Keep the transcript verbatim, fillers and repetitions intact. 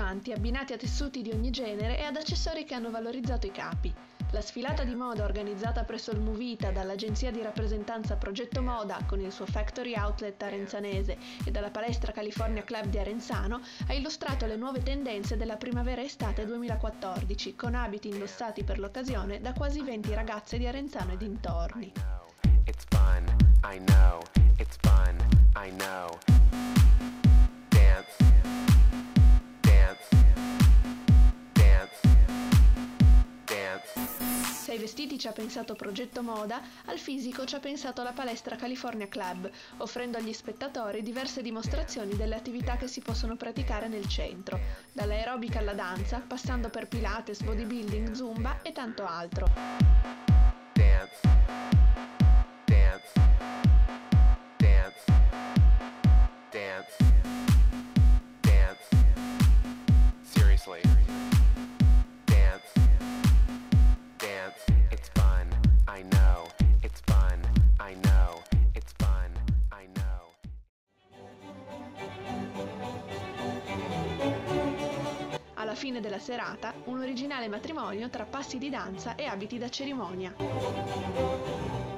stilizzanti abbinati a tessuti di ogni genere e ad accessori che hanno valorizzato i capi. La sfilata di moda organizzata presso il Movita dall'agenzia di rappresentanza Progetto Moda con il suo Factory Outlet arenzanese e dalla palestra California Club di Arenzano ha illustrato le nuove tendenze della primavera-estate duemilaquattordici con abiti indossati per l'occasione da quasi venti ragazze di Arenzano e dintorni. It's fun, I know, it's fun, I know. Dance, dance, dance, dance. Se ai vestiti ci ha pensato Progetto Moda, al fisico ci ha pensato la palestra California Club, offrendo agli spettatori diverse dimostrazioni delle attività che si possono praticare nel centro, dall'aerobica alla danza, passando per Pilates, bodybuilding, zumba e tanto altro. Dance, dance, dance, dance, dance. Seriously. Dance, dance. It's fun, I know. It's fun, I know. It's fun, I know. Alla fine della serata, un originale matrimonio tra passi di danza e abiti da cerimonia.